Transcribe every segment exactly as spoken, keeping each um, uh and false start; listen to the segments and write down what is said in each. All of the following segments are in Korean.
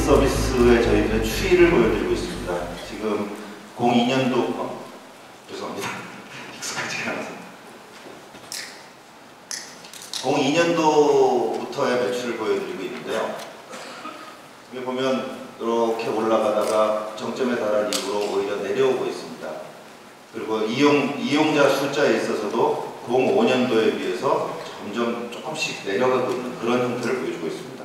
서비스의 저희들의 추이를 보여드리고 있습니다. 지금 공이 년도, 어, 죄송합니다. 익숙하지가 않아서. 공이 년도부터의 매출을 보여드리고 있는데요. 여기 보면 이렇게 올라가다가 정점에 달한 이후로 오히려 내려오고 있습니다. 그리고 이용, 이용자 숫자에 있어서도 공오 년도에 비해서 점점 조금씩 내려가고 있는 그런 형태를 보여주고 있습니다.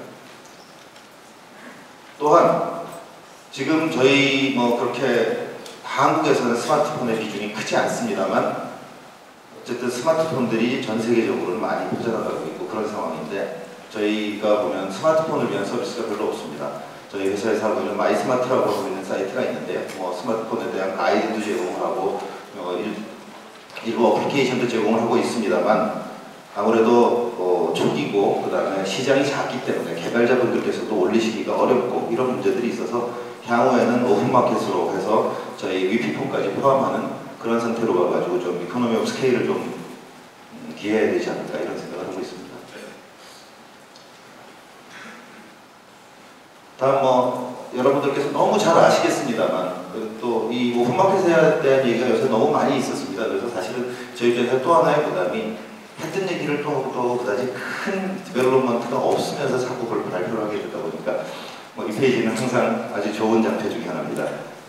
또한 지금 저희 뭐 그렇게 한국에서는 스마트폰의 비중이 크지 않습니다만 어쨌든 스마트폰들이 전 세계적으로는 많이 퍼져나가고 있고 그런 상황인데 저희가 보면 스마트폰을 위한 서비스가 별로 없습니다. 저희 회사에서 하고 있는 마이스마트라고 하고 있는 사이트가 있는데 뭐 스마트폰에 대한 가이드도 제공을 하고 어, 일, 일부 어플리케이션도 제공을 하고 있습니다만 아무래도 어, 초기고 그 다음에 시장이 작기 때문에 개발자분들께서도 올리시기가 어렵고 이런 문제들이 있어서 향후에는 오픈마켓으로 해서 저희 위피폰까지 포함하는 그런 상태로 가가지고 좀 이코노미 오브 스케일을 좀 기해야 되지 않을까 이런 생각을 하고 있습니다. 다음 뭐 여러분들께서 너무 잘 아시겠습니다만 또 이 오픈마켓에 대한 얘기가 요새 너무 많이 있었습니다. 그래서 사실은 저희 입장에서 또 하나의 부담이 했던 얘기를 또 하고 그다지 큰 디벨롭먼트가 없으면서 자꾸 그걸 발표를 하게 되다 보니까 뭐 이 페이지는 항상 아주 좋은 장표 중에 하나입니다.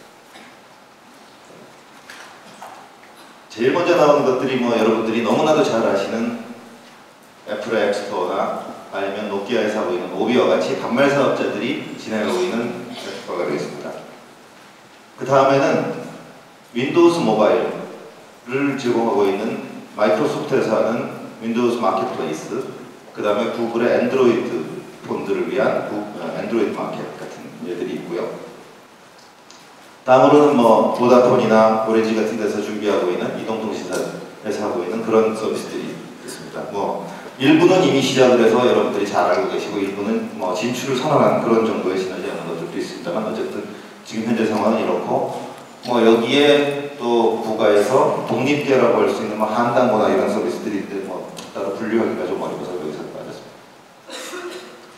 제일 먼저 나오는 것들이 뭐 여러분들이 너무나도 잘 아시는 애플의 앱스토어나 아니면 노키아에서 하고 있는 오비와 같이 단말 사업자들이 진행하고 있는 앱스토어가 되겠습니다. 그 다음에는 윈도우즈 모바일을 제공하고 있는 마이크로소프트에서 하는 윈도우즈 마켓플레이스, 그 다음에 구글의 안드로이드 폰들을 위한 구, 안드로이드 마켓 같은 예들이 있고요. 다음으로는 뭐 보다폰이나 오렌지 같은 데서 준비하고 있는 이동통신사에서 하고 있는 그런 서비스들이 있습니다. 뭐 일부는 이미 시작을 해서 여러분들이 잘 알고 계시고 일부는 뭐 진출을 선언한 그런 정도의 시너지하는 것들도 있습니다만 어쨌든 지금 현재 상황은 이렇고 뭐 여기에 또 국가에서 독립계라고 할 수 있는 뭐 한당고나 이런 서비스들이 있는데 뭐 따로 분류하기가 좀 어려워서 여기서 빠졌습니다.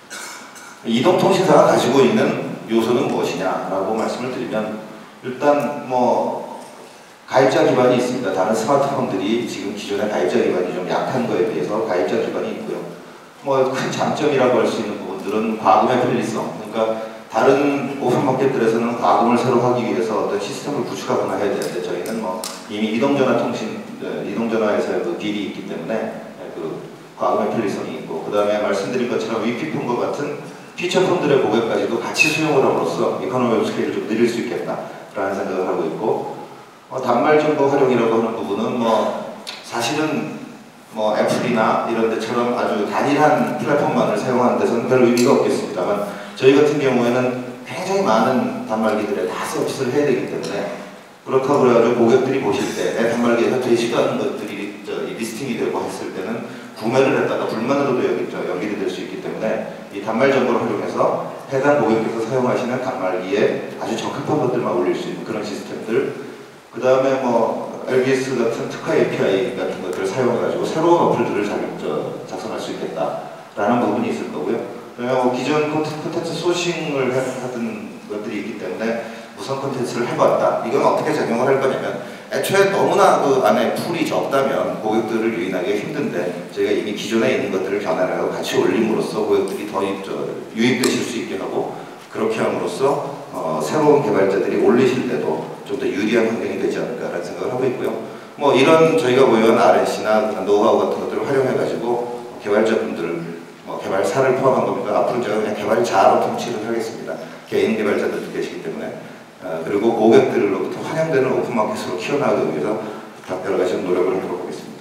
이동통신사가 가지고 있는 요소는 무엇이냐라고 말씀을 드리면 일단 뭐 가입자 기반이 있습니다. 다른 스마트폰들이 지금 기존의 가입자 기반이 좀 약한 거에 비해서 가입자 기반이 있고요. 뭐 큰 장점이라고 할 수 있는 부분들은 과금의 편리성. 그러니까 다른 오픈마켓들에서는 과금을 새로 하기 위해서 어떤 시스템을 구축하거나 해야 되는데 저희는 뭐 이미 이동전화 통신, 이동전화에서의 그 딜이 있기 때문에 그 과금의 편리성이 있고 그 다음에 말씀드린 것처럼 위피폰과 같은 피처폰들의 고객까지도 같이 수용을 함으로써 이코노미 오브 스케일을 좀 늘릴 수 있겠다라는 생각을 하고 있고 어, 단말 정보 활용이라고 하는 부분은 뭐 사실은 뭐 애플이나 이런 데처럼 아주 단일한 플랫폼만을 사용하는 데서는 별 의미가 없겠습니다만 저희 같은 경우에는 굉장히 많은 단말기들에 다 서비스를 해야 되기 때문에 그렇다고 그래가지고 고객들이 보실 때 내 단말기에서 제시가는 것들이 저, 이 리스팅이 되고 했을 때는 구매를 했다가 불만으로도 여기, 저, 연결이 될 수 있기 때문에 이 단말 정보를 활용해서 해당 고객께서 사용하시는 단말기에 아주 적합한 것들만 올릴 수 있는 그런 시스템들 그 다음에 뭐 엘비에스 같은 특화 에이피아이 같은 것들을 사용해가지고 새로운 어플들을 작, 저, 작성할 수 있겠다라는 부분이 있을 거고요. 뭐 기존 콘텐츠 소싱을 하던 것들이 있기 때문에 무선 콘텐츠를 해봤다. 이건 어떻게 작용을 할 거냐면 애초에 너무나 그 안에 풀이 적다면 고객들을 유인하기가 힘든데 저희가 이미 기존에 있는 것들을 변화를 하고 같이 올림으로써 고객들이 더 유입되실 수 있게 하고 그렇게 함으로써 어, 새로운 개발자들이 올리실 때도 좀 더 유리한 환경이 되지 않을까라는 생각을 하고 있고요. 뭐 이런 저희가 보유한 알앤씨나 노하우 같은 것들을 활용해가지고 개발자분들을 뭐 개발사를 포함한 겁니다. 앞으로 제가 그냥 개발자로 통치를 하겠습니다. 개인 개발자들도 계시기 때문에 어, 그리고 고객들로부터 환영되는 오픈마켓으로 키워나가기 위해서 여러 가지 노력을 해보겠습니다.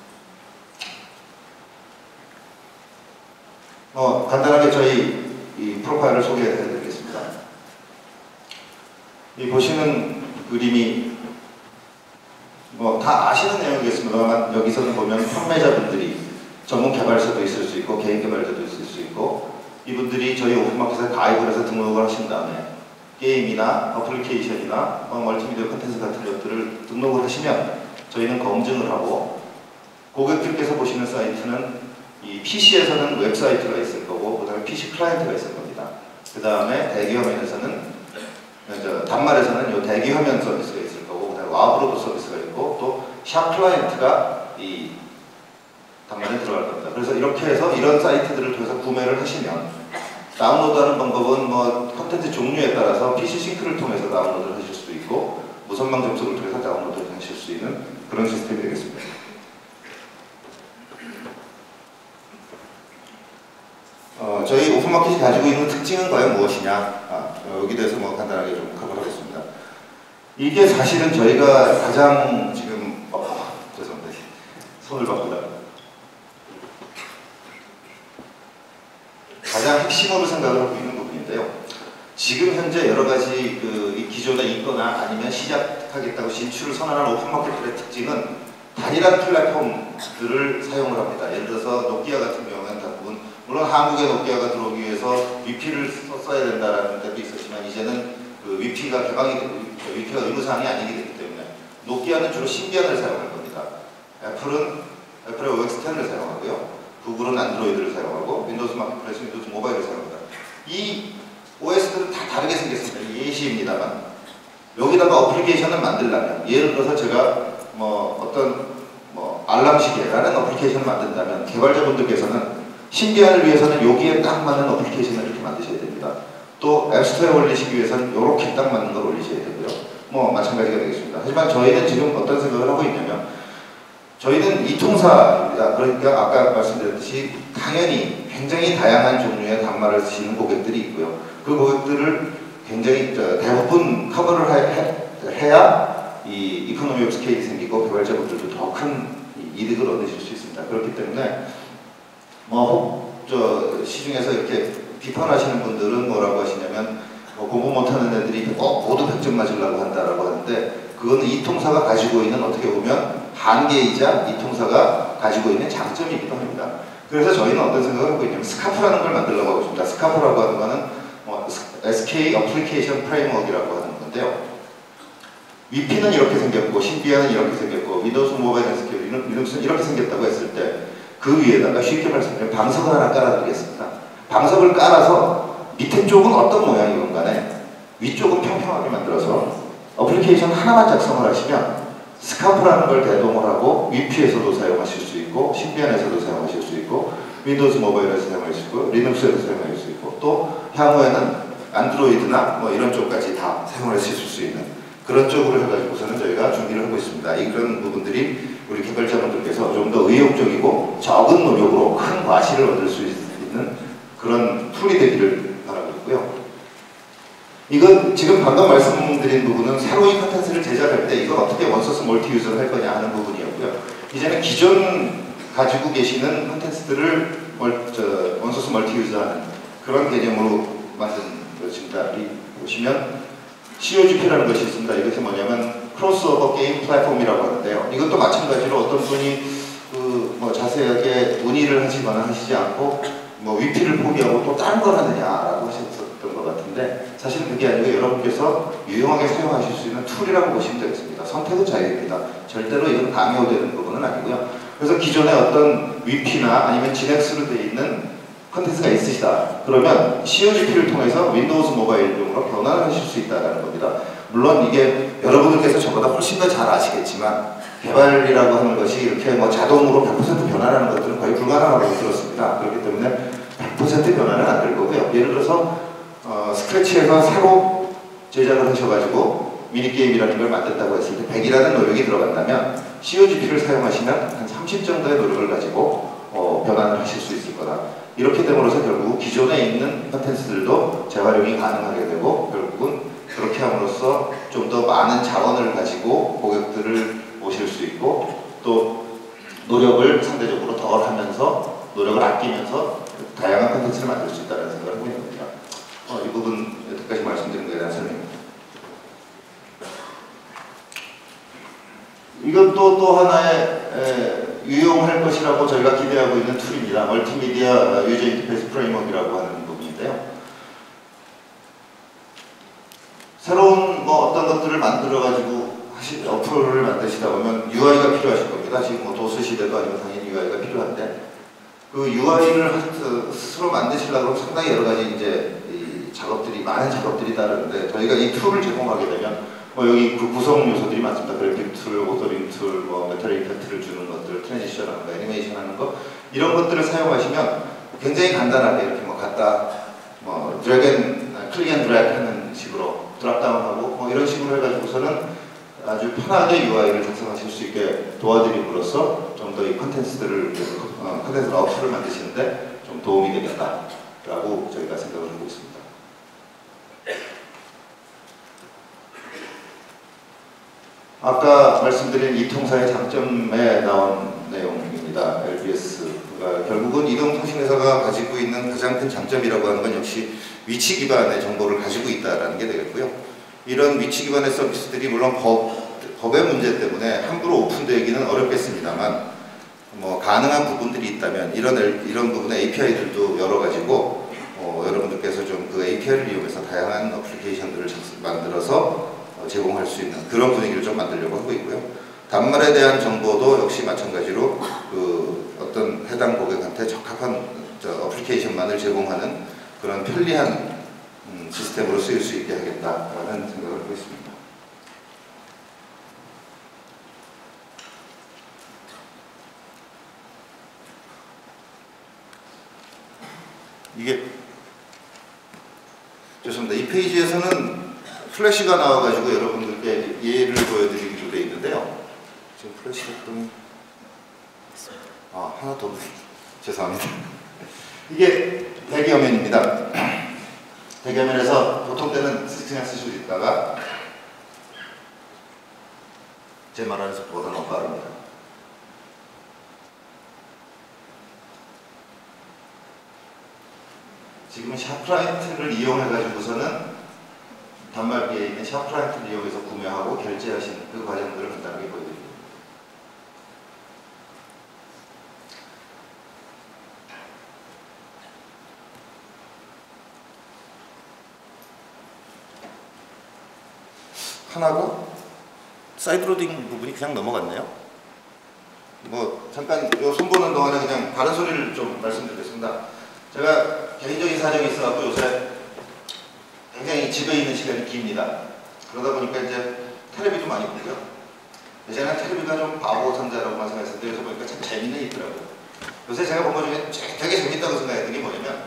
어, 간단하게 저희 이 프로파일을 소개해드리겠습니다. 이 보시는 그림이 뭐 다 아시는 내용이겠습니다만 여기서는 보면 판매자분들이 전문 개발사도 있을 수 있고 개인 개발자도 있을 수 있고 이분들이 저희 오픈마켓에 가입을 해서 등록을 하신 다음에 게임이나 어플리케이션이나 멀티미디어 콘텐츠 같은 것들을 등록을 하시면 저희는 검증을 하고 고객들께서 보시는 사이트는 이 피시에서는 웹사이트가 있을 거고 그 다음에 피시 클라이언트가 있을 겁니다. 그 다음에 대기 화면에서는, 저 단말에서는 이 대기 화면 서비스가 있을 거고, 그 다음에 와브로드 서비스가 있고, 또 샵 클라이언트가 이 단말에 들어갈 겁니다. 그래서 이렇게 해서 이런 사이트들을 통해서 구매를 하시면, 다운로드하는 방법은 뭐 콘텐츠 종류에 따라서 피씨 싱크를 통해서 다운로드를 하실 수도 있고, 무선망 접속을 통해서 다운로드를 하실 수 있는 그런 시스템이 되겠습니다. 어, 저희 오픈마켓이 가지고 있는 특징은 과연 무엇이냐? 아, 여기 대해서 뭐 간단하게 좀 커버하겠습니다. 이게 사실은 저희가 가장 지금 어, 죄송합니다. 손을 바꾸다. 가장 핵심으로 생각을 하고 있는 부분인데요. 지금 현재 여러 가지 그 이 기존에 있거나 아니면 시작하겠다고 진출을 선언한 오픈마켓들의 특징은 단일한 플랫폼들을 사용을 합니다. 예를 들어서 노키아 같은 경우는 대부분, 물론 한국에 노키아가 들어오기 위해서 위피를 써야 된다는 데도 있었지만, 이제는 그 위피가 개방이 위피가 의무사항이 아니게 됐기 때문에 노키아는 주로 신비안을 사용할 겁니다. 애플은 애플의 오엑스 텐을 사용하고요. 구글은 안드로이드를 사용하고, 윈도우즈 마켓플레이스, 윈도우즈 모바일을 사용합니다. 이 오에스들은 다 다르게 생겼습니다. 예시입니다만, 여기다가 어플리케이션을 만들려면, 예를 들어서 제가 뭐 어떤 뭐 알람시계라는 어플리케이션을 만든다면, 개발자분들께서는 신비안을 위해서는 여기에 딱 맞는 어플리케이션을 이렇게 만드셔야 됩니다. 또 앱스토어에 올리시기 위해서는 이렇게 딱 맞는 걸 올리셔야 되고요. 뭐 마찬가지가 되겠습니다. 하지만 저희는 지금 어떤 생각을 하고 있냐면, 저희는 이통사입니다. 그러니까 아까 말씀드렸듯이 당연히 굉장히 다양한 종류의 단말을 쓰시는 고객들이 있고요. 그 고객들을 굉장히 대부분 커버를 해야 이 이코노미 오브 스케일이 생기고 개발자분들도 더 큰 이득을 얻으실 수 있습니다. 그렇기 때문에 뭐 저 시중에서 이렇게 비판하시는 분들은 뭐라고 하시냐면, 뭐 공부 못하는 애들이 꼭 모두 백 점 맞으려고 한다라고 하는데, 그거는 이 통사가 가지고 있는 어떻게 보면 한계이자 이 통사가 가지고 있는 장점이기도 합니다. 그래서 저희는 어떤 생각을 하고 있냐면, 스카프라는 걸 만들려고 하고 있습니다. 스카프라고 하는 거는 뭐 에스케이 어플리케이션 프레임워크라고 하는 건데요. 위피는 이렇게 생겼고, 신비안은 이렇게 생겼고, 윈도우즈 모바일 에스케이, 리눅스는 이렇게 생겼다고 했을 때, 그 위에다가 쉽게 말씀드리면 방석을 하나 깔아드리겠습니다. 방석을 깔아서 밑에 쪽은 어떤 모양이건 간에 위쪽은 평평하게 만들어서 어플리케이션 하나만 작성을 하시면 스카프라는 걸 대동을 하고 위피에서도 사용하실 수 있고, 신비안에서도 사용하실 수 있고, 윈도우즈 모바일에서 사용할 수 있고, 리눅스에서 사용할 수 있고, 또 향후에는 안드로이드나 뭐 이런 쪽까지 다 사용하실 수 있는 그런 쪽으로 해가지고서는 저희가 준비를 하고 있습니다. 이런 부분들이 우리 개발자분들께서 좀 더 의욕적이고 적은 노력으로 큰 과실을 얻을 수 있는 그런 툴이 되기를 바라고 있고요. 이건 지금 방금 말씀드린 부분은 새로 이 컨텐츠를 제작할 때 이걸 어떻게 원소스 멀티 유저를 할 거냐 하는 부분이었고요. 이제는 기존 가지고 계시는 컨텐츠들을 원소스 멀티 유저하는 그런 개념으로 만든 것입니다. 여기 보시면 씨오지피라는 것이 있습니다. 이것이 뭐냐면 크로스오버 게임 플랫폼이라고 하는데요. 이것도 마찬가지로 어떤 분이 그 뭐 자세하게 문의를 하시거나 하시지 않고 뭐 위피를 포기하고 또 다른 걸 하느냐라고 하셨던 것 같은데, 사실은 그게 아니고 여러분께서 유용하게 사용하실 수 있는 툴이라고 보시면 되겠습니다. 선택은 자유입니다. 절대로 이건 강요되는 부분은 아니고요. 그래서 기존에 어떤 위피나 아니면 진엑스로 되어 있는 컨텐츠가 있으시다. 그러면 씨오지피를 통해서 윈도우즈 모바일용으로 변환을 하실 수 있다는 겁니다. 물론 이게 여러분들께서 저보다 훨씬 더 잘 아시겠지만, 개발이라고 하는 것이 이렇게 뭐 자동으로 백 퍼센트 변환하는 것들은 거의 불가능하다고 들었습니다. 그렇기 때문에 백 퍼센트 변환은 안 될 거고요. 예를 들어서 어, 스크래치에서 새로 제작을 하셔가지고 미니게임이라는 걸 만든다고 했을 때 백이라는 노력이 들어간다면, 씨오지피를 사용하시면 한 삼십 정도의 노력을 가지고 어, 변환을 하실 수 있을 거다. 이렇게 됨으로써 결국 기존에 있는 컨텐츠들도 재활용이 가능하게 되고, 결국은 그렇게 함으로써 좀 더 많은 자원을 가지고 고객들을 모실 수 있고, 또 노력을 상대적으로 덜 하면서, 노력을 아끼면서 다양한 컨텐츠를 만들 수 있다는 생각을 하고 있는 겁니다. 어, 이 부분 여기까지 말씀드린 것에 대한 설명입니다. 이것도 또 하나의 에, 유용할 것이라고 저희가 기대하고 있는 툴입니다. 멀티미디어 유저 인터페이스 프레임워크라고 하는 부분인데요. 새로운 뭐 어떤 것들을 만들어가지고 하시, 어플을 만드시다 보면 유아이가 필요하실 겁니다. 지금 뭐 도스 시대도 아니면 당연히 유아이가 필요한데, 그 유아이를 스스로 만드시려고 하면 상당히 여러 가지 이제 이 작업들이 많은 작업들이 따르는데 저희가 이 툴을 제공하게 되면 뭐 여기 그 구성 요소들이 많습니다. 그래픽 툴, 오더링 툴, 뭐 메탈 이펙트를 주는 것들, 트랜지션 하는 거, 애니메이션 하는 거 이런 것들을 사용하시면 굉장히 간단하게 이렇게 뭐 갖다 뭐 드래곤 클릭 앤 드래그 하는 식으로 드랍다운하고 뭐 이런 식으로 해가지고서는 아주 편하게 유아이를 작성하실 수 있게 도와드림으로써 좀 더 이 컨텐츠들을 어, 컨텐츠 아웃풋을 만드시는데 좀 도움이 되겠다라고 저희가 생각을 하고 있습니다. 아까 말씀드린 이 통사의 장점에 나온 내용입니다. 엘비에스가 결국은 이동통신회사가 가지고 있는 가장 큰 장점이라고 하는 건 역시 위치 기반의 정보를 가지고 있다는 게 되겠고요. 이런 위치 기반의 서비스들이 물론 법, 법의 문제 때문에 함부로 오픈되기는 어렵겠습니다만 뭐 가능한 부분들이 있다면 이런 이런 부분의 에이피아이들도 열어 가지고 어, 여러분들께서 좀 그 에이피아이를 이용해서 다양한 어플리케이션들을 만들어서 어, 제공할 수 있는 그런 분위기를 좀 만들려고 하고 있고요. 단말에 대한 정보도 역시 마찬가지로 그 어떤 해당 고객한테 적합한 저 어플리케이션만을 제공하는 그런 편리한 음, 시스템으로 쓰일 수 있게 하겠다라는 생각을 하고 있습니다. 이게 죄송합니다. 이 페이지에서는 플래시가 나와가지고 여러분들께 예를 보여드리기로 되어 있는데요. 지금 플래시 작동이 아 하나 더 죄송합니다. 이게 대기화면입니다. 대기화면에서 보통 때는 그냥 쓰실 수 있다가 제 말하는 속도보다 너무 빠릅니다. 지금은 샤프라이트를 이용해가지고서는 단말기에 있는 샤프라이트를 이용해서 구매하고 결제하시는 그 과정들을 간단하게 보여드립니다. 하나고 사이드로딩 부분이 그냥 넘어갔네요. 뭐 잠깐 요 손보는 동안에 그냥 다른 소리를 좀 말씀드리겠습니다. 제가 개인적인 사정이 있어갖고 요새 굉장히 집에 있는 시간이 깁니다. 그러다 보니까 이제 텔레비도 많이 보고요. 예전에는 텔레비가 좀 바보 상자라고만 생각했는데 요새 보니까 참 재밌는 게 있더라고요. 요새 제가 본 것 중에 되게 재밌다고 생각했던 게 뭐냐면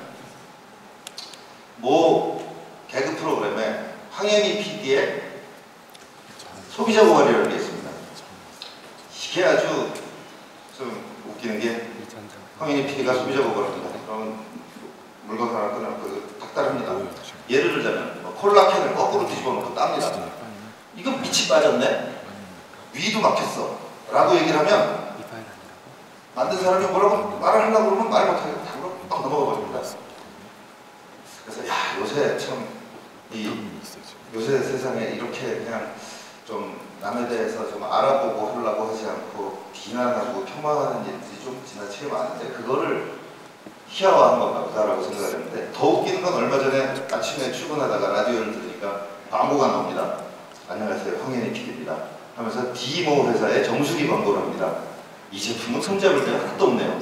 모 개그 프로그램에 황현희 피디의 소비자 고발이라는 게 있습니다. 이게 아주 좀 웃기는 게 황현희 피디가 소비자 고발을 합니다. 그러면 물건 하나 끊어놓고 닥달합니다. 예를 들자면 뭐 콜라 캔을 거꾸로 뒤집어 놓고 땁니다. 이거 밑이 빠졌네? 위도 막혔어 라고 얘기를 하면 만든 사람이 뭐라고 말을 하려고 그러면 말 못하고 바로 딱 넘어가 버립니다. 그래서 야 요새 참 이 요새 세상에 이렇게 그냥 좀 남에 대해서 좀 알아보고 하려고 하지 않고 비난하고 폄하하는 일들이 좀 지나치게 많은데 그거를 희화화한 건가 보다라고 생각을 했는데 더 웃기는 건 얼마 전에 아침에 출근하다가 라디오를 들으니까 광고가 나옵니다. 안녕하세요 황현희 피디입니다 하면서 디모 회사의 정수기 광고를 합니다. 이 제품은 손잡을 데가 하나도 없네요.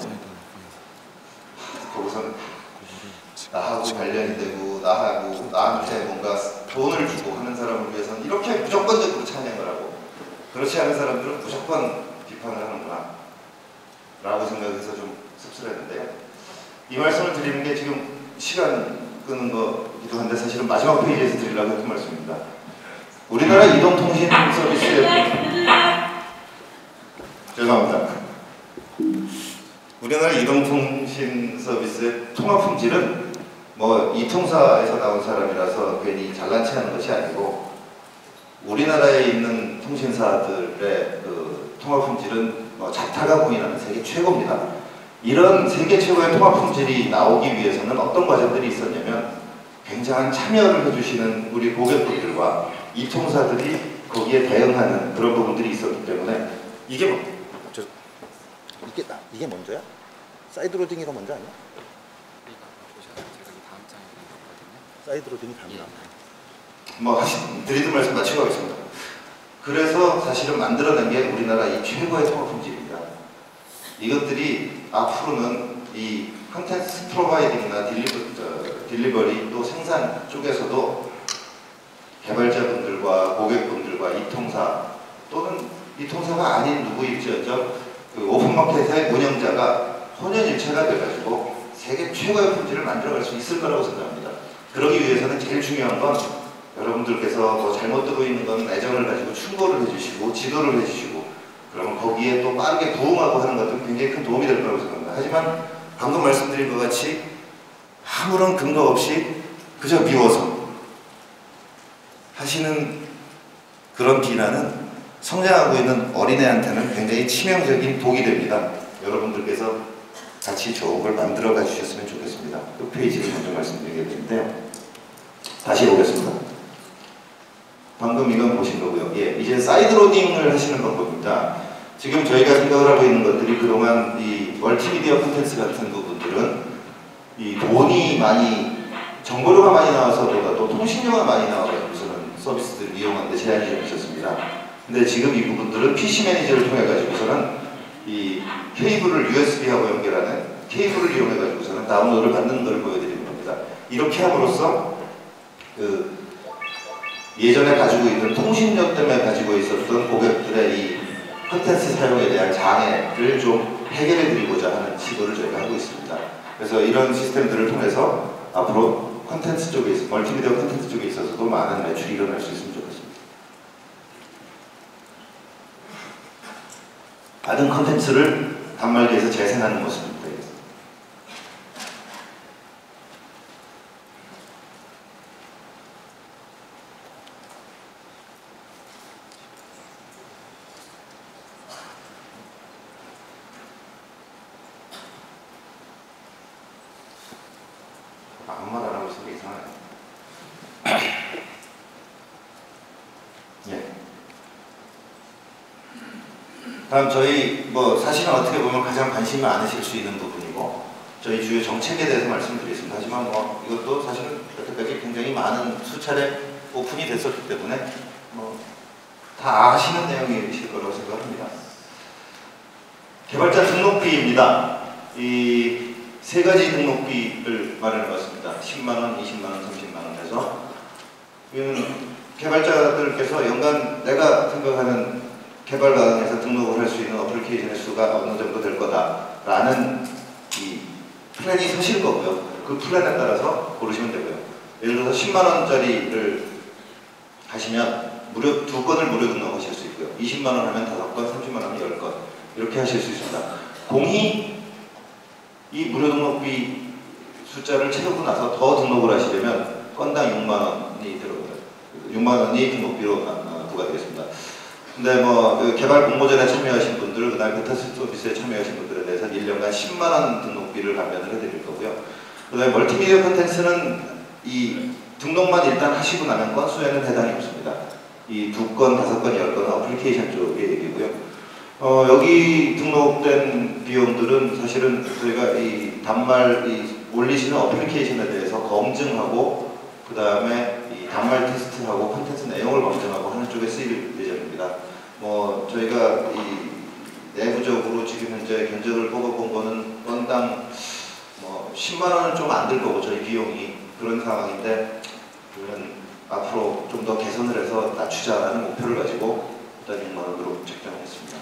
거기서는 나하고 관련이 되고 나하고 나한테 뭔가 돈을 주고 하는 사람을 위해서는 이렇게 무조건적으로 찬양을 하고 그렇지 않은 사람들은 무조건 비판을 하는구나 라고 생각해서 좀 씁쓸했는데요. 이 말씀을 드리는 게 지금 시간 끄는 거기도 한데 사실은 마지막 페이지에서 드리려고 했던 말씀입니다. 우리나라 이동통신 서비스의 죄송합니다. 우리나라 이동통신 서비스의 통화 품질은 뭐 이 통사에서 나온 사람이라서 괜히 잘난 체 하는 것이 아니고 우리나라에 있는 통신사들의 그 통화 품질은 뭐 자타가 공인하는 세계 최고입니다. 이런 세계 최고의 통화 품질이 나오기 위해서는 어떤 과정들이 있었냐면 굉장한 참여를 해주시는 우리 고객분들과 이 통사들이 거기에 대응하는 그런 부분들이 있었기 때문에 이게 뭐 저, 이게 나 이게 먼저야? 사이드 로딩이가 먼저 아니야? 사이드 로딩이 다음이야. 뭐 하신 드리는 말씀 마치고 하겠습니다. 그래서 사실은 만들어낸 게 우리나라 이 최고의 통화 품질입니다. 이것들이 앞으로는 이 컨텐츠 프로바이딩이나 딜리버, 어, 딜리버리 또 생산 쪽에서도 개발자분들과 고객분들과 이통사 또는 이통사가 아닌 누구일지어정 그 오픈마켓의 운영자가 혼연일체가 돼가지고 세계 최고의 품질을 만들어갈 수 있을 거라고 생각합니다. 그러기 위해서는 제일 중요한 건 여러분들께서 뭐 잘못 되고 있는 건 애정을 가지고 충고를 해주시고 지도를 해주시고 그러면 거기에 또 빠르게 부응하고 하는 것은 굉장히 큰 도움이 될 거라고 생각합니다. 하지만 방금 말씀드린 것 같이 아무런 근거 없이 그저 미워서 하시는 그런 비난은 성장하고 있는 어린애한테는 굉장히 치명적인 독이 됩니다. 여러분들께서 같이 좋은 걸 만들어 가 주셨으면 좋겠습니다. 그 페이지를 먼저 말씀드리겠는데요. 다시 보겠습니다. 방금 이건 보신 거고요. 예, 이제 사이드로딩을 하시는 방법입니다. 지금 저희가 생각을 하고 있는 것들이 그동안 이 멀티미디어 콘텐츠 같은 부분들은 이 돈이 많이 정보료가 많이 나와서보다도 통신료가 많이 나와가지고서는 서비스들을 이용하는데 제한이 좀 있었습니다. 근데 지금 이 부분들은 피씨 매니저를 통해 가지고서는 이 케이블을 유에스비하고 연결하는 케이블을 이용해 가지고서는 다운로드를 받는 걸 보여드리는 겁니다. 이렇게 함으로써 그 예전에 가지고 있는 통신료 때문에 가지고 있었던 고객들의 이 콘텐츠 사용에 대한 장애를 좀 해결해 드리고자 하는 시도를 저희가 하고 있습니다. 그래서 이런 시스템들을 통해서 앞으로 콘텐츠 쪽에 있어, 멀티미디어 콘텐츠 쪽에 있어서도 많은 매출이 일어날 수 있으면 좋겠습니다. 받은 콘텐츠를 단말기에서 재생하는 모습입니다. 아무 말 안 하고 있으면 이상하네. 예. 다음 저희 뭐 사실은 어떻게 보면 가장 관심이 많으실 수 있는 부분이고 저희 주요 정책에 대해서 말씀드리겠습니다. 하지만 뭐 이것도 사실은 여태까지 굉장히 많은 수차례 오픈이 됐었기 때문에 뭐 다 아시는 내용이실 거라고 생각합니다. 개발자 등록비입니다. 이 세 가지 등록비를 마련해봤습니다. 십만 원, 이십만 원, 삼십만 원 해서 개발자들께서 연간 내가 생각하는 개발 과정에서 등록을 할 수 있는 어플리케이션의 수가 어느 정도 될 거다라는 이 플랜이 서실 거고요. 그 플랜에 따라서 고르시면 되고요. 예를 들어서 십만 원짜리를 하시면 무료 두 건을 무료 등록하실 수 있고요. 이십만 원 하면 다섯 건, 삼십만 원 하면 열 건 이렇게 하실 수 있습니다. 공이 이 무료 등록비 숫자를 채우고 나서 더 등록을 하시려면 건당 육만 원이 들어가요. 육만 원이 등록비로 부과되겠습니다. 근데 뭐 개발 공모전에 참여하신 분들, 그 다음에 베타 서비스에 참여하신 분들에 대해서 일 년간 십만 원 등록비를 감면을 해드릴 거고요. 그 다음에 멀티미디어 콘텐츠는 이 등록만 일단 하시고 나면 건수에는 해당이 없습니다. 이 두 건, 다섯 건, 열 건 어플리케이션 쪽의 얘기고요. 어, 여기 등록된 비용들은 사실은 저희가 이 단말 이 올리시는 어플리케이션에 대해서 검증하고 그 다음에 이 단말 테스트하고 콘텐츠 내용을 검증하고 하는 쪽에 쓰일 예정입니다. 뭐 저희가 이 내부적으로 지금 현재 견적을 뽑아본 거는 건당 뭐 십만 원은 좀 안 들 거고 저희 비용이 그런 상황인데 그러면 앞으로 좀 더 개선을 해서 낮추자라는 목표를 가지고 일단 육만 원으로 책정했습니다.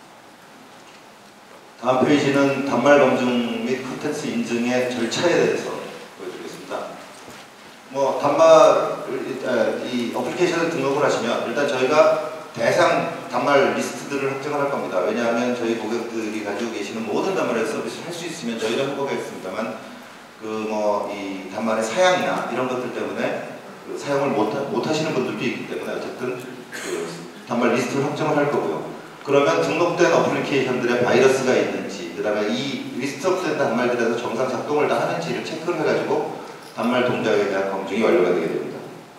다음 페이지는 단말 검증 및 콘텐츠 인증의 절차에 대해서 보여드리겠습니다. 뭐 단말 이 어플리케이션을 등록을 하시면 일단 저희가 대상 단말 리스트들을 확정을 할 겁니다. 왜냐하면 저희 고객들이 가지고 계시는 모든 단말의 서비스를 할 수 있으면 저희도 해보겠습니다만 그 뭐 이 단말의 사양이나 이런 것들 때문에 그 사용을 못, 못 하시는 분들도 있기 때문에 어쨌든 그 단말 리스트를 확정을 할 거고요. 그러면 등록된 어플리케이션들의 바이러스가 있는지, 그 다음에 이 리스트업된 단말들에서 정상 작동을 다 하는지를 체크를 해가지고 단말 동작에 대한 검증이 완료가 되게 됩니다.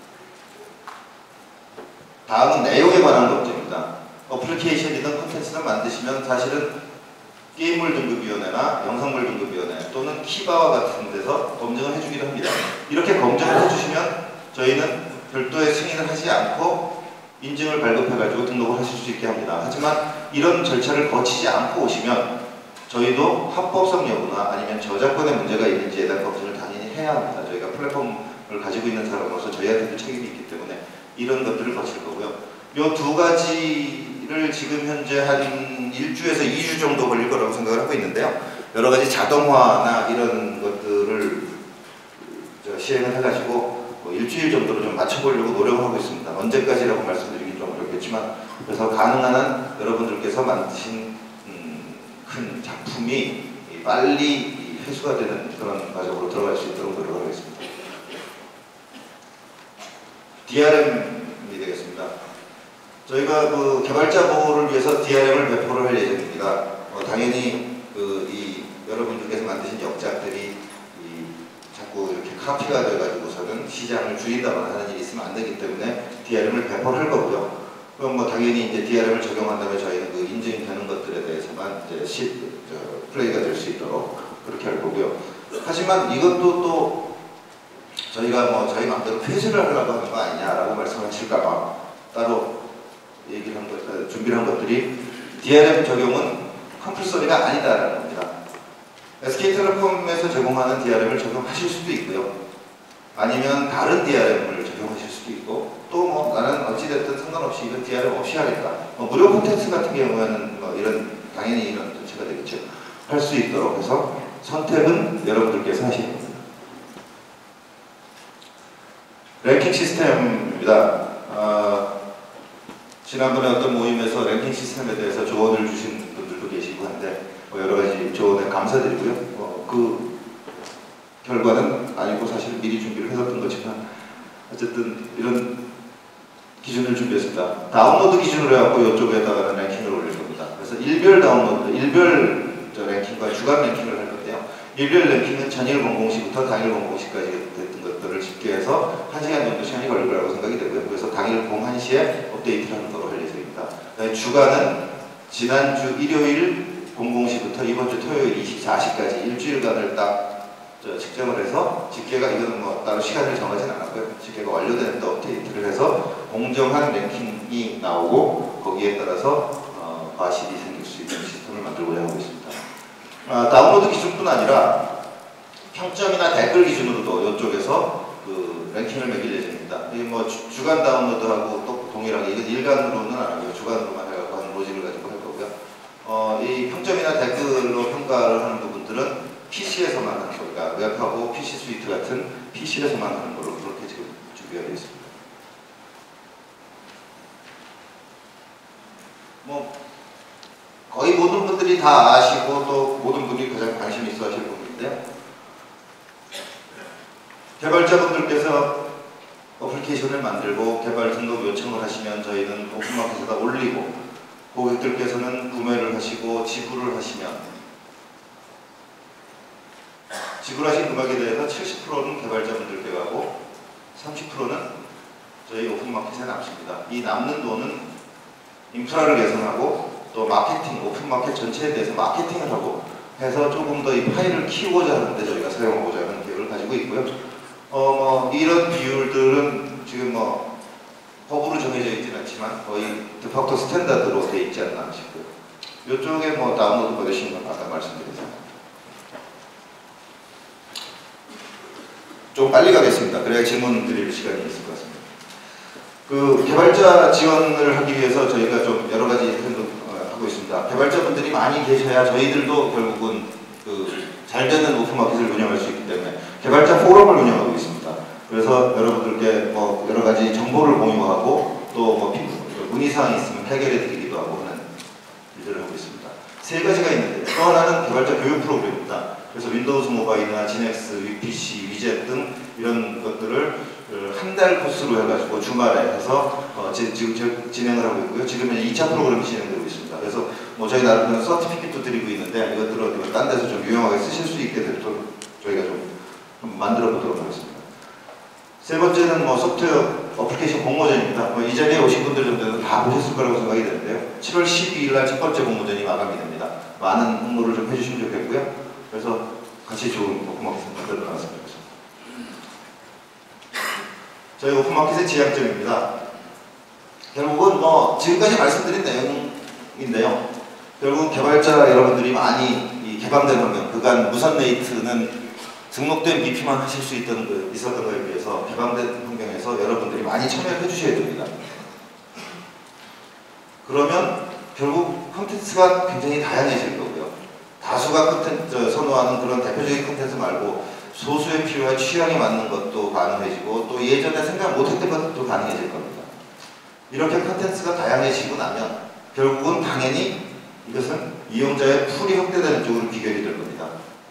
다음은 내용에 관한 검증입니다. 어플리케이션이든 콘텐츠든 만드시면 사실은 게임물 등급위원회나 영상물 등급위원회 또는 키바와 같은 데서 검증을 해주기도 합니다. 이렇게 검증을 해주시면 저희는 별도의 승인을 하지 않고 인증을 발급해가지고 등록을 하실 수 있게 합니다. 하지만 이런 절차를 거치지 않고 오시면 저희도 합법성 여부나 아니면 저작권의 문제가 있는지에 대한 검증을 당연히 해야 합니다. 저희가 플랫폼을 가지고 있는 사람으로서 저희한테도 책임이 있기 때문에 이런 것들을 거칠 거고요. 이 두 가지를 지금 현재 한 일 주에서 이 주 정도 걸릴 거라고 생각을 하고 있는데요. 여러 가지 자동화나 이런 것들을 시행을 해가지고 뭐 일주일 정도로 좀 맞춰보려고 노력을 하고 있습니다. 언제까지라고 말씀드리긴 좀 어렵겠지만, 그래서 가능한 한 여러분들께서 만드신 음, 큰 작품이 빨리 회수가 되는 그런 과정으로 들어갈 수 있도록 노력을 하겠습니다. 디알엠이 되겠습니다. 저희가 그 개발자 보호를 위해서 디알엠을 배포를 할 예정입니다. 어, 당연히 그 이 여러분들께서 만드신 역작들이 이 자꾸 이렇게 카피가 돼가지고서는 시장을 줄인다거나 하는 일이 있으면 안 되기 때문에 디알엠을 배포를 할 거고요. 그럼 뭐 당연히 이제 디알엠을 적용한 다음에 저희는 그 인증이 되는 것들에 대해서만 이제 시, 저, 플레이가 될 수 있도록 그렇게 할 거고요. 하지만 이것도 또 저희가 뭐 저희 마음대로 폐쇄를 하려고 하는 거 아니냐라고 말씀하실까봐 따로 얘기를 한 것, 준비를 한 것들이 디알엠 적용은 컴플서리가 아니다라는 겁니다. 에스케이텔레콤에서 제공하는 디알엠을 적용하실 수도 있고요. 아니면 다른 디알엠을 적용하실 수도 있고, 또 뭐 나는 어찌됐든 상관없이 이건 디알엠 없이 하겠다. 뭐 무료 콘텐츠 같은 경우에는 뭐 이런 당연히 이런 조치가 되겠죠. 할 수 있도록 해서 선택은 여러분들께서 하시는 겁니다. 랭킹 시스템입니다. 어, 지난번에 어떤 모임에서 랭킹 시스템에 대해서 조언을 주신 분들도 계시고 한데 뭐 여러 가지 조언에 감사드리고요. 어, 그 결과는 아니고 사실 미리 준비를 해뒀던 거지만 어쨌든 이런 기준을 준비했습니다. 다운로드 기준으로 해갖고 이쪽에다가 랭킹을 올릴 겁니다. 그래서 일별 다운로드, 일별 저 랭킹과 주간 랭킹을 할 건데요. 일별 랭킹은 전일 공공시부터 당일 공공시까지 됐던 것들을 집계해서 한 시간 정도 시간이 걸릴 거라고 생각이 되고요. 그래서 당일 공 한 시에 업데이트를 하는 거로 할 예정입니다. 주간은 지난주 일요일 공공시부터 이번 주 토요일 이십사 시까지 일주일간을 딱 저 측정을 해서 집계가 이거는 뭐 따로 시간을 정하진 않았고요. 집계가 완료되는 데 업데이트를 해서 공정한 랭킹이 나오고 거기에 따라서 어, 과실이 생길 수 있는 시스템을 만들고자 하고 있습니다. 아, 다운로드 기준뿐 아니라 평점이나 댓글 기준으로도 이쪽에서 그 랭킹을 매길 예정입니다. 이 뭐 주간 다운로드하고 또 동일하게 이건 일간으로는 안 하고요. 주간으로만 해갖고 하는 로직을 가지고 할 거고요. 어, 이 평점이나 댓글로 평가를 하는 부분들은 피시에서만 하는 거니까 웹하고 피시 스위트 같은 피시에서만 하는 걸로 그렇게 지금 준비가 되어 있습니다. 뭐 거의 모든 분들이 다 아시고 또 모든 분들이 가장 관심 있어 하실 부분인데요. 개발자분들께서 어플리케이션을 만들고 개발 등록 요청을 하시면 저희는 오픈마켓에다 올리고 고객들께서는 구매를 하시고 지불을 하시면 지불하신 금액에 대해서 칠십 퍼센트는 개발자분들께 가고 삼십 퍼센트는 저희 오픈마켓에 남습니다. 이 남는 돈은 인프라를 개선하고 또 마케팅, 오픈마켓 전체에 대해서 마케팅을 하고 해서 조금 더 이 파일을 키우고자 하는데 저희가 사용하고자 하는 계획을 가지고 있고요. 어, 뭐 이런 비율들은 지금 뭐 법으로 정해져 있지는 않지만 거의 드facto 스탠다드로 되어 있지 않나 싶고요. 이쪽에 뭐 다운로드 받으신 건 아까 말씀드렸습니다. 좀 빨리 가겠습니다. 그래야 질문 드릴 시간이 있을 것 같습니다. 그 개발자 지원을 하기 위해서 저희가 좀 여러 가지 하고 있습니다. 개발자분들이 많이 계셔야 저희들도 결국은 그 잘 되는 오픈마켓을 운영할 수 있기 때문에 개발자 포럼을 운영하고 있습니다. 그래서 여러분들께 뭐 여러 가지 정보를 공유하고 또 뭐 문의사항이 있으면 해결해 드리기도 하고 하는 일들을 하고 있습니다. 세 가지가 있는데 또 하나는 개발자 교육 프로그램입니다. 그래서 윈도우즈 모바일이나 지넥스, 위피씨, 위젯 등 이런 것들을 한 달 코스로 해가지고 주말에 해서 어, 지, 지금 진행을 하고 있고요. 지금 이 차 프로그램이 진행되고 있습니다. 그래서 뭐 저희 나름대로 서티피켓도 드리고 있는데 이것들을 딴 데서 좀 유용하게 쓰실 수 있게 되도록 저희가 좀, 좀 만들어 보도록 하겠습니다. 세 번째는 뭐 소프트웨어 어플리케이션 공모전입니다. 뭐 이전에 오신 분들 정도는 다 보셨을 거라고 생각이 되는데요. 칠월 십이일 날 첫 번째 공모전이 마감이 됩니다. 많은 홍보를 좀 해주시면 좋겠고요. 그래서 같이 좋은 오픈마켓을 만들어 나갔으면 좋겠습니다. 저희 오픈마켓의 지향점입니다. 결국은 뭐 지금까지 말씀드린 내용인데요. 결국은 개발자 여러분들이 많이 이 개방된 환경, 그간 무선 레이트는 등록된 비피만 하실 수 있던 그, 있었던 거에 비해서 개방된 환경에서 여러분들이 많이 참여해 주셔야 됩니다. 그러면 결국 콘텐츠가 굉장히 다양해질 거고요. 다수가 콘텐츠 선호하는 그런 대표적인 콘텐츠 말고 소수의 필요와 취향에 맞는 것도 가능해지고 또 예전에 생각 못했던 것도 가능해질 겁니다. 이렇게 콘텐츠가 다양해지고 나면 결국은 당연히 이것은 이용자의 풀이 확대되는 쪽으로 비결이 될 겁니다.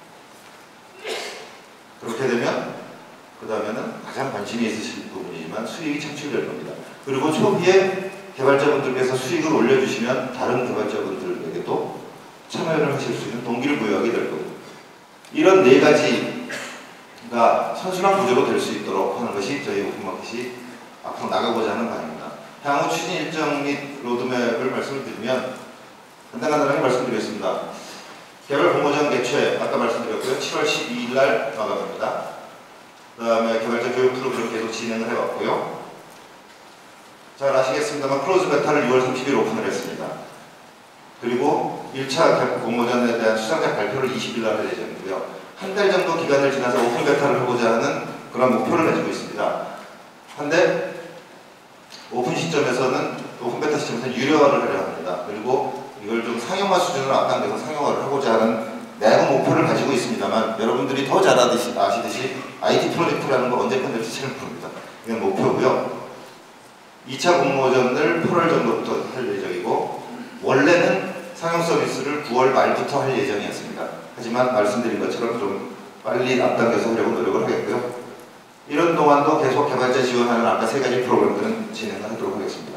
그렇게 되면 그 다음에는 가장 관심이 있으실 부분이지만 수익이 창출될 겁니다. 그리고 초기에 개발자분들께서 수익을 올려주시면 다른 개발자분들에게도 참여를 하실 수 있는 동기를 부여하게 될 겁니다. 이런 네 가지가 선순환 구조로 될 수 있도록 하는 것이 저희 오픈마켓이 앞으로 나가고자 하는 바입니다. 향후 추진 일정 및 로드맵을 말씀을 드리면 간단간단하게 말씀드리겠습니다. 개발 공모전 개최 아까 말씀드렸고요. 칠월 십이일 날 마감입니다. 그 다음에 개발자 교육 프로그램 계속 진행을 해왔고요. 잘 아시겠습니다만 클로즈 베타를 유월 삼십일 오픈을 했습니다. 그리고 일 차 공모전에 대한 수상자 발표를 이십일 날 할 예정이고요. 한 달 정도 기간을 지나서 오픈 베타를 하고자 하는 그런 목표를 가지고 있습니다. 한데 오픈 시점에서는 오픈 베타 시점에서는 유료화를 하려 합니다. 그리고 이걸 좀 상용화 수준으로 앞당겨서 상용화를 하고자 하는 내부 목표를 가지고 있습니다만 여러분들이 더 잘 아시듯이 아이티 프로젝트라는 거 언제 끝낼지 잘 모릅니다. 이건 목표고요. 이 차 공모전을 팔월 정도부터 할 예정이고 원래는 상용 서비스를 구월 말부터 할 예정이었습니다. 하지만 말씀드린 것처럼 좀 빨리 앞당겨서 하려고 노력을 하겠고요. 이런 동안도 계속 개발자 지원하는 아까 세 가지 프로그램들은 진행을 하도록 하겠습니다.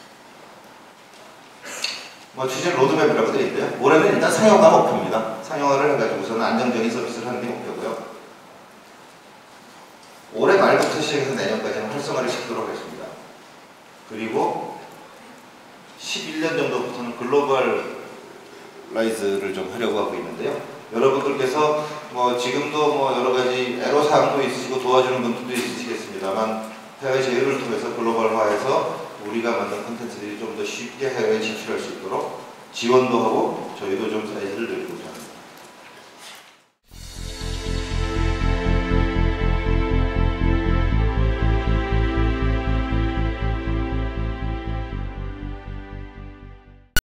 뭐 추진 로드맵이라고 되어 있는데요. 올해는 일단 상용화 목표입니다. 상용화를 해가지고서는 안정적인 서비스를 하는 게 목표고요. 올해 말부터 시작해서 내년까지는 활성화를 시키도록 하겠습니다. 그리고 십일 년 정도부터는 글로벌라이즈를 좀 하려고 하고 있는데요. 여러분들께서 뭐 지금도 뭐 여러 가지 애로사항도 있으시고 도와주는 분들도 있으시겠습니다만 해외 제휴를 통해서 글로벌화해서 우리가 만든 콘텐츠들이 좀 더 쉽게 해외에 진출할 수 있도록 지원도 하고 저희도 좀 사이즈를 늘리고자 합니다.